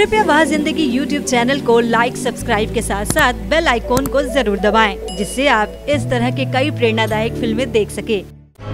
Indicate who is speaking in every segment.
Speaker 1: कृपया Wah Zindagi YouTube channel को like, subscribe के साथ साथ बेल आइकॉन को जरूर दबाएं, जिससे आप इस तरह के कई प्रेरणादायक फिल्में देख सके।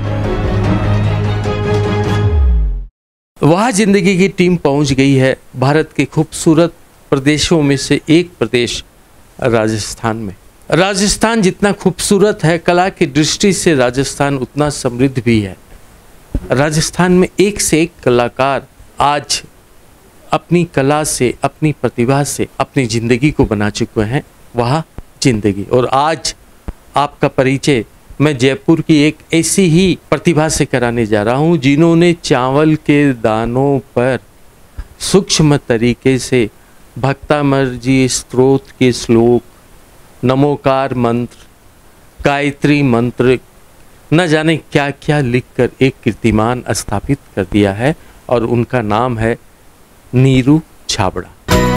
Speaker 2: वह जिंदगी की टीम पहुंच गई है भारत के खूबसूरत प्रदेशों में से एक प्रदेश राजस्थान में। राजस्थान जितना खूबसूरत है, कला की दृष्टि से राजस्थान उतना समृद्ध भी है। राजस्थान में एक से एक कलाकार आज अपनी कला से, अपनी प्रतिभा से अपनी ज़िंदगी को बना चुके हैं। वह जिंदगी। और आज आपका परिचय मैं जयपुर की एक ऐसी ही प्रतिभा से कराने जा रहा हूं, जिन्होंने चावल के दानों पर सूक्ष्म तरीके से भक्तामर जी स्तोत्र के श्लोक, नमोकार मंत्र, गायत्री मंत्र, न जाने क्या क्या लिखकर एक कीर्तिमान स्थापित कर दिया है। और उनका नाम है नीरू छाबड़ा।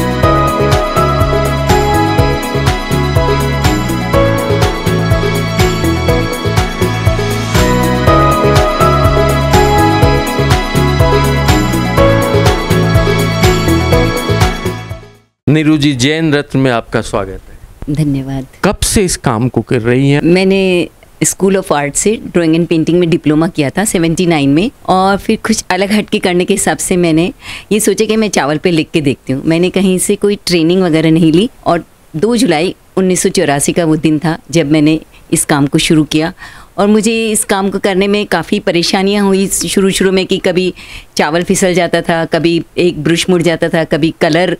Speaker 2: नीरू जी, जैन रत्न में आपका स्वागत है।
Speaker 3: धन्यवाद।
Speaker 2: कब से इस काम को कर रही हैं?
Speaker 3: मैंने स्कूल ऑफ आर्ट से ड्राइंग एंड पेंटिंग में डिप्लोमा किया था 79 में, और फिर कुछ अलग हटके करने के हिसाब से मैंने ये सोचा कि मैं चावल पे लिख के देखती हूँ। मैंने कहीं से कोई ट्रेनिंग वगैरह नहीं ली, और 2 जुलाई 1984 का वो दिन था जब मैंने इस काम को शुरू किया। और मुझे इस काम को करने में काफ़ी परेशानियां हुई शुरू में, कि कभी चावल फिसल जाता था, कभी एक ब्रश मुड़ जाता था, कभी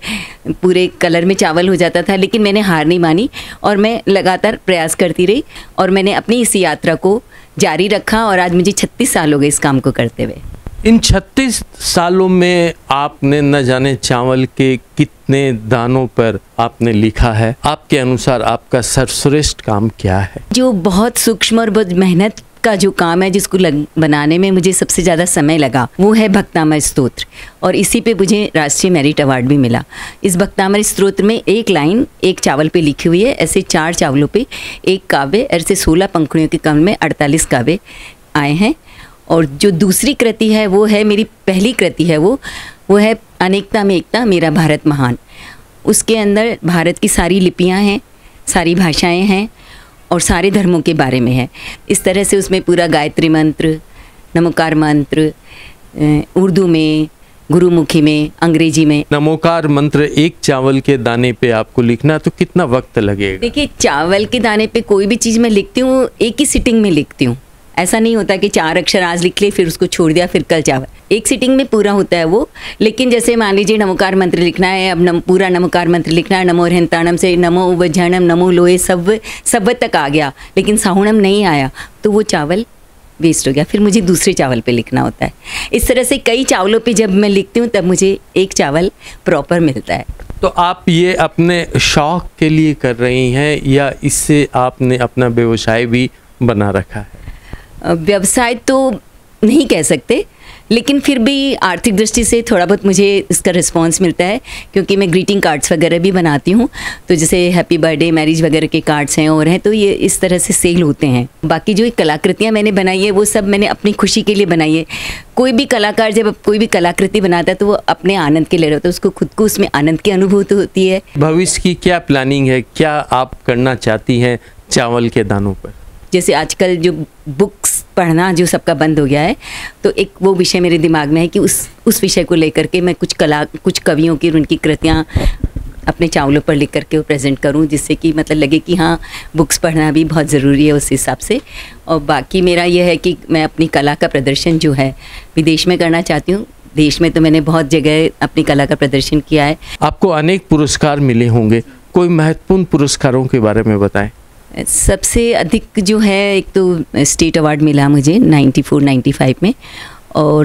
Speaker 3: पूरे कलर में चावल हो जाता था। लेकिन मैंने हार नहीं मानी और मैं लगातार प्रयास करती रही, और मैंने अपनी इस यात्रा को जारी रखा। और आज मुझे 36 साल हो गए इस काम को करते हुए।
Speaker 2: इन 36 सालों में आपने न जाने चावल के कितने दानों पर आपने लिखा है। आपके अनुसार आपका सर्वश्रेष्ठ काम क्या है? जो
Speaker 3: बहुत सूक्ष्म और बहुत मेहनत का जो काम है, जिसको बनाने में मुझे सबसे ज़्यादा समय लगा, वो है भक्तामर स्तोत्र। और इसी पे मुझे राष्ट्रीय मेरिट अवार्ड भी मिला। इस भक्तामर स्तोत्र में एक लाइन एक चावल पे लिखी हुई है। ऐसे 4 चावलों पे एक काव्य, ऐसे 16 पंखुड़ियों के क्रम में 48 काव्य आए हैं। और जो दूसरी कृति है वो है, मेरी पहली कृति है वो है अनेकता में एकता, मेरा भारत महान। उसके अंदर भारत की सारी लिपियां हैं, सारी भाषाएं हैं और सारे धर्मों के बारे में है। इस तरह से उसमें पूरा गायत्री मंत्र, नमोकार मंत्र, उर्दू में, गुरुमुखी में, अंग्रेजी में।
Speaker 2: नमोकार मंत्र एक चावल के दाने पे आपको लिखना तो कितना वक्त लगेगा? देखिए,
Speaker 3: चावल के दाने पे कोई भी चीज़ मैं लिखती हूँ एक ही सिटिंग में लिखती हूँ। ऐसा नहीं होता कि 4 अक्षर आज लिख ले फिर उसको छोड़ दिया फिर कल चावल। एक सिटिंग में पूरा होता है वो। लेकिन जैसे मान लीजिए नमोकार मंत्र लिखना है, अब पूरा नमोकार मंत्र लिखना है, नमो रहंताणम से नमो उवज्झाणम नमो लोहे सब तक आ गया, लेकिन साहुणम नहीं आया, तो वो चावल वेस्ट हो गया। फिर मुझे दूसरे चावल पे लिखना होता है। इस तरह से कई चावलों पे जब मैं लिखती हूँ तब मुझे एक चावल प्रॉपर मिलता है।
Speaker 2: तो आप ये अपने शौक के लिए कर रही हैं या इससे आपने अपना व्यवसाय भी बना रखा है?
Speaker 3: व्यवसाय तो नहीं कह सकते, लेकिन फिर भी आर्थिक दृष्टि से थोड़ा बहुत मुझे इसका रिस्पांस मिलता है, क्योंकि मैं ग्रीटिंग कार्ड्स वगैरह भी बनाती हूँ। तो जैसे हैप्पी बर्थडे, मैरिज वगैरह के कार्ड्स हैं और हैं, तो ये इस तरह से सेल होते हैं। बाकी जो कलाकृतियाँ मैंने बनाई है वो सब मैंने अपनी खुशी के लिए बनाई है। कोई भी कलाकार जब कोई भी कलाकृति बनाता है तो वो अपने आनंद के लिए रहता है, उसको खुद को उसमें आनंद की अनुभूति होती है।
Speaker 2: भविष्य की क्या प्लानिंग है? क्या आप करना चाहती हैं चावल के दानों पर?
Speaker 3: जैसे आजकल जो बुक्स पढ़ना जो सबका बंद हो गया है, तो एक वो विषय मेरे दिमाग में है कि उस विषय को लेकर के मैं कुछ कवियों की और उनकी कृतियाँ अपने चावलों पर लिख करके वो प्रेजेंट करूं, जिससे कि मतलब लगे कि हाँ, बुक्स पढ़ना भी बहुत ज़रूरी है उस हिसाब से। और बाकी मेरा यह है कि मैं अपनी कला का प्रदर्शन जो है विदेश में करना चाहती हूँ। देश में तो मैंने बहुत जगह अपनी कला का प्रदर्शन किया है। आपको
Speaker 2: अनेक पुरस्कार मिले होंगे, कोई महत्वपूर्ण पुरस्कारों के बारे में बताएं।
Speaker 3: सबसे अधिक जो है, एक तो स्टेट अवार्ड मिला मुझे 94-95 में, और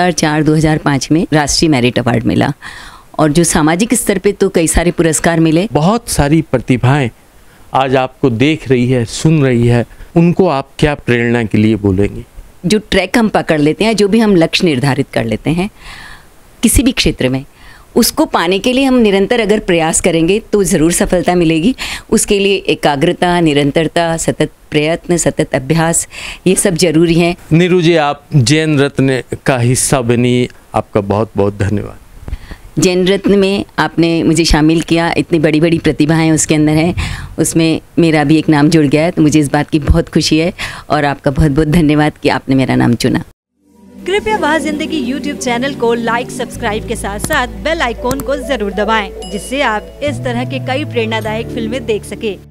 Speaker 3: 2004-2005 में राष्ट्रीय मेरिट अवार्ड मिला। और जो सामाजिक स्तर पे तो कई सारे पुरस्कार मिले।
Speaker 2: बहुत सारी प्रतिभाएं आज आपको देख रही है, सुन रही है, उनको आप क्या प्रेरणा के लिए बोलेंगे?
Speaker 3: जो ट्रैक हम पकड़ लेते हैं, जो भी हम लक्ष्य निर्धारित कर लेते हैं किसी भी क्षेत्र में, उसको पाने के लिए हम निरंतर अगर प्रयास करेंगे तो ज़रूर सफलता मिलेगी। उसके लिए एकाग्रता, निरंतरता, सतत प्रयत्न, सतत अभ्यास, ये सब जरूरी है।
Speaker 2: नीरू जी, आप जैन रत्न का हिस्सा बनी, आपका बहुत बहुत धन्यवाद।
Speaker 3: जैन रत्न में आपने मुझे शामिल किया, इतनी बड़ी बड़ी प्रतिभाएं उसके अंदर हैं, उसमें मेरा भी एक नाम जुड़ गया है, तो मुझे इस बात की बहुत खुशी है और आपका बहुत बहुत धन्यवाद कि आपने मेरा नाम चुना।
Speaker 1: कृपया वाह जिंदगी YouTube चैनल को लाइक सब्सक्राइब के साथ साथ बेल आइकॉन को जरूर दबाएं, जिससे आप इस तरह के कई प्रेरणादायक फिल्में देख सके।